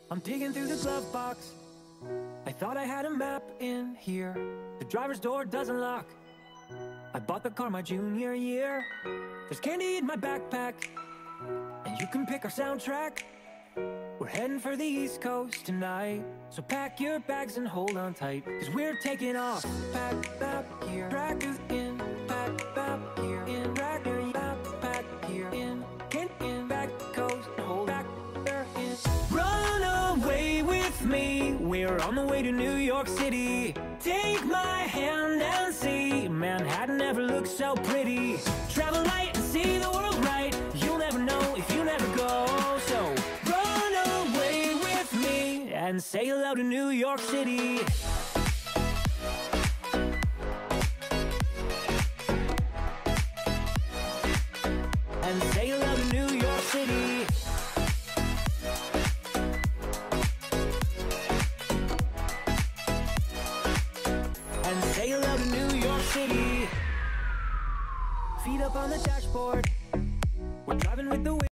I'm digging through the glove box. I thought I had a map in here. The driver's door doesn't lock. I bought the car my junior year. There's candy in my backpack, and you can pick our soundtrack. We're heading for the East Coast tonight, so pack your bags and hold on tight, 'cause we're taking off. Pack up here, track is in. Pack up here, in. Track back here, in back coast, hold back there in. Run away with me, we're on the way to New York City. Take my hand and see, Manhattan never looks so pretty. Travel light and see the world right, you'll never know if you never go. So run away with me and say hello to New York City. And say hello to New York City. And say hello to New York City. Feet up on the dashboard, we're driving with the wind.